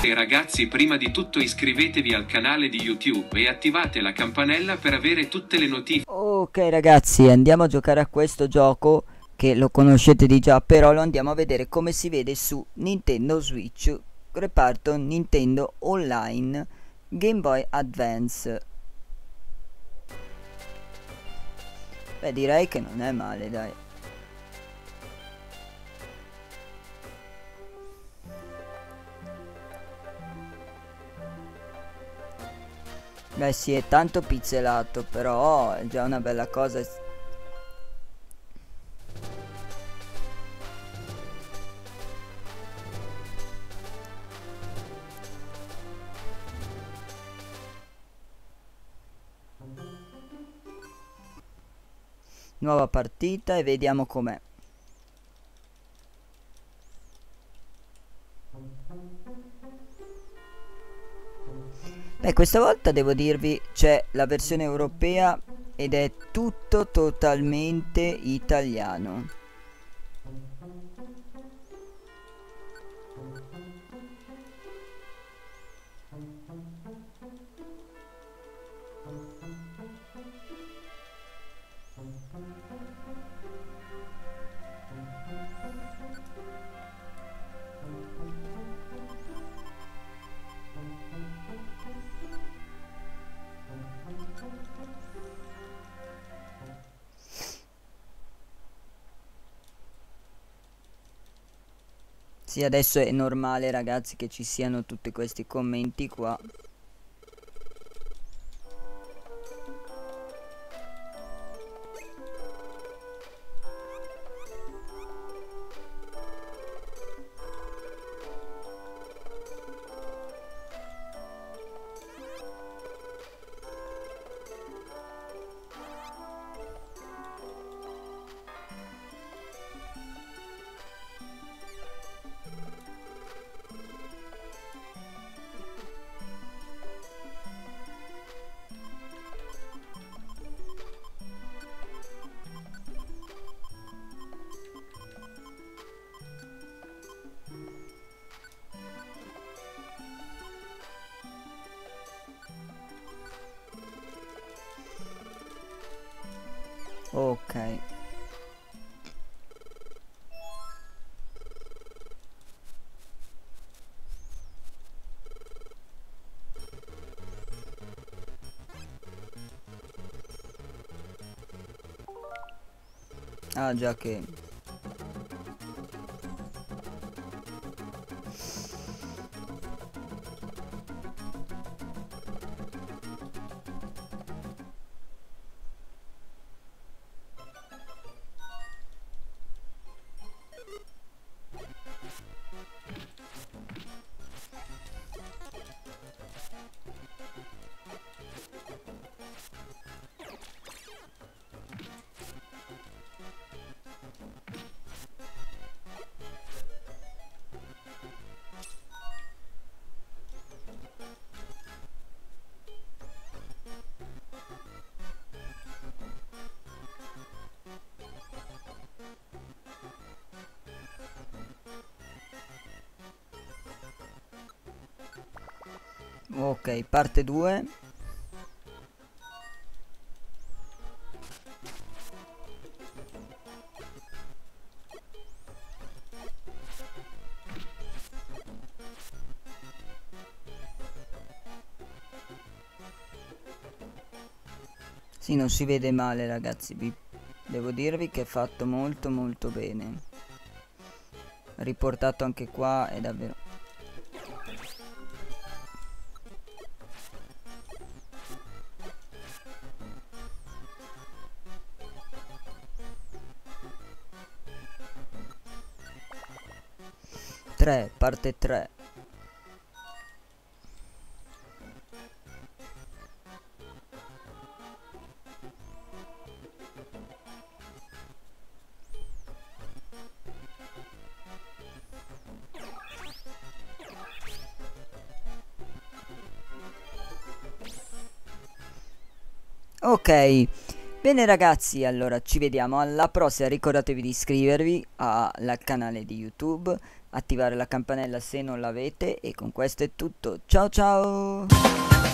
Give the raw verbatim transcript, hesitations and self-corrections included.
E ragazzi, prima di tutto iscrivetevi al canale di YouTube e attivate la campanella per avere tutte le notifiche. Ok ragazzi, andiamo a giocare a questo gioco che lo conoscete di già, però lo andiamo a vedere come si vede su Nintendo Switch, reparto Nintendo Online Game Boy Advance. Beh, direi che non è male, dai. Beh sì, è tanto pizzelato, però è già una bella cosa. Nuova partita e vediamo com'è. Beh, questa volta devo dirvi c'è la versione europea ed è tutto totalmente italiano. Sì, adesso è normale ragazzi che ci siano tutti questi commenti qua. Ok. Ah già che... Ok, parte due. Sì, non si vede male ragazzi, vi devo dirvi che è fatto molto molto bene. Riportato anche qua è davvero... tre, parte tre. Ok, Bene ragazzi, allora ci vediamo alla prossima, ricordatevi di iscrivervi al canale di YouTube, attivare la campanella se non l'avete, e con questo è tutto, ciao ciao!